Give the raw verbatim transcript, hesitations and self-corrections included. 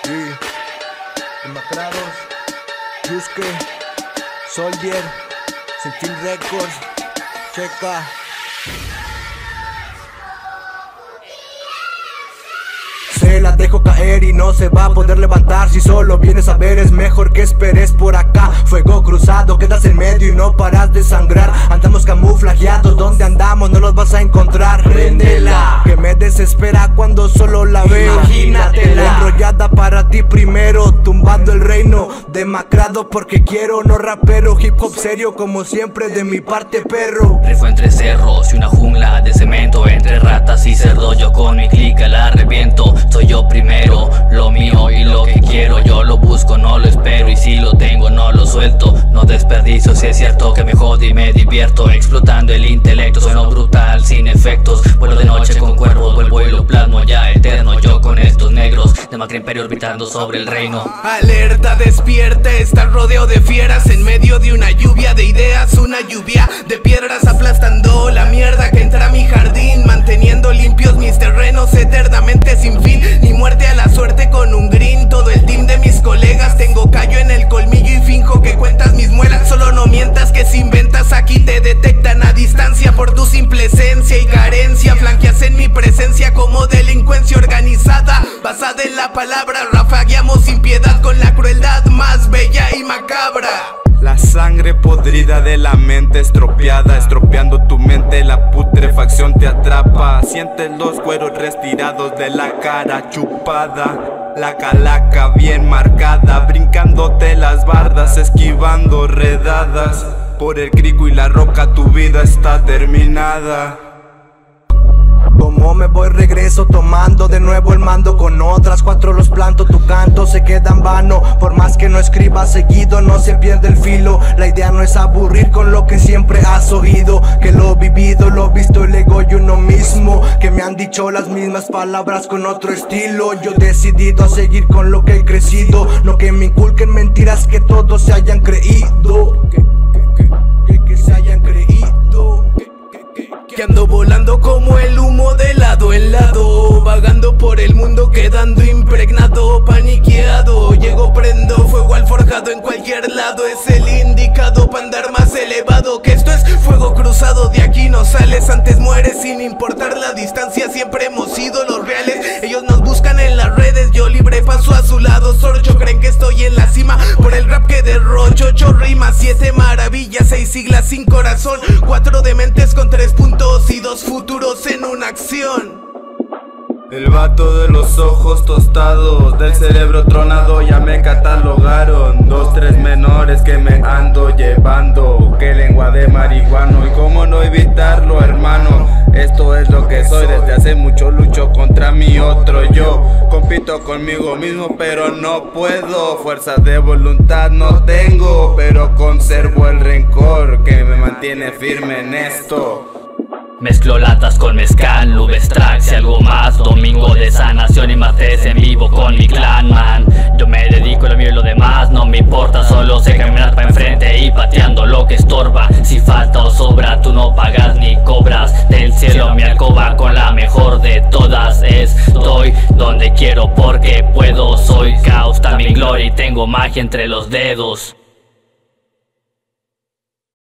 Sí, Demacrados, Yuske, Soldier, Sin Fin Records, checa. Se la dejo caer y no se va a poder levantar. Si solo vienes a ver es mejor que esperes por acá. Fuego cruzado, quedas en medio y no paras de sangrar. Andamos camuflajeados, donde andamos no los vas a encontrar. Préndela, que me desespera cuando solo la veo. Imagínatela, enrollada para ti primero, tumbando el reino. Demacrado porque quiero, no rapero. Hip hop serio como siempre de mi parte, perro. Rifo entre cerros y una jungla de cemento, entre ratas y cerdos. Yo con mi clica la reviento. Soy yo primero, lo mío y lo que quiero. Yo lo busco, no lo espero, y si lo tengo no lo suelto. No desperdicio, si es cierto que me jode y me divierto. Explotando el intelecto, sueno brutal sin efectos. Vuelo de noche con cuervos, vuelvo y lo plasmo ya eterno. Yo con estos negros de Macra Imperio orbitando sobre el reino. Alerta, despierta, estás rodeado de fieras en medio de una lluvia de ideas. Una lluvia de piedras aplastando la mierda que entra a mi jardín, manteniendo limpios mis terrenos eternamente sin fin. Ni muerte a la suerte con un green. Todo el team de mis colegas tengo callo en el colmillo y finjo que cuentas mis muelas. Solo no mientas que si inventas aquí te detectan a distancia por tu simple esencia y carencia. Flanqueas en mi presencia como delincuencia organizada, basada en la palabra. Rafagueamos sin piedad con la crueldad más bella y macabra. La sangre podrida de la mente estropeada, estropeando tu mente, la putrefacción te atrapa. Sientes los cueros retirados de la cara chupada, la calaca bien marcada, brincándote las bardas, esquivando redadas. Por el crico y la roca tu vida está terminada. Como me voy regreso tomando de nuevo el mando. Con otras cuatro los planto, tu canto se queda en vano. Por más que no escribas seguido no se pierde el filo. La idea no es aburrir con lo que siempre has oído, que lo vivido, lo visto, el ego y uno mismo. Que me han dicho las mismas palabras con otro estilo. Yo decidido a seguir con lo que he crecido, no que me inculquen mentiras que todos se hayan creído. Que, que, que, que, que se hayan creído. Que ando volando como el humo de lado en lado, vagando por el mundo quedando impregnado, paniqueado. Llego, prendo fuego al forjado en cualquier lado. Es el indicado para andar más elevado, que esto es fuego cruzado. De aquí no sales, antes mueres sin importar la distancia. Siempre hemos sido los reales, ellos nos buscan en las redes. Yo libre paso a su lado, sorcho, creen que estoy en la cima por el rap que derrocho. Ocho rimas, siete maravillas, seis siglas sin corazón, cuatro dementes con tres puntos y dos futuros en una acción. El vato de los ojos tostados, del cerebro tronado, ya me catalogaron. Dos, tres menores que me ando llevando. Qué lengua de marihuano, y cómo no evitarlo, hermano. Esto es lo que soy, desde hace mucho lucho contra mi otro yo. Compito conmigo mismo pero no puedo. Fuerza de voluntad no tengo, pero conservo el rencor que me mantiene firme en esto. Mezclo latas con mezcal, nubes tracks y algo más. Domingo de sanación y martes en vivo con mi clan, man. Yo me dedico a lo mío y lo demás no me importa. Solo sé caminar para enfrente y pateando lo que estorba. Si falta o sobra tú no pagas ni cobras. Del cielo mi alcoba con la mejor de todas. Estoy donde quiero porque puedo. Soy caos, también gloria y tengo magia entre los dedos.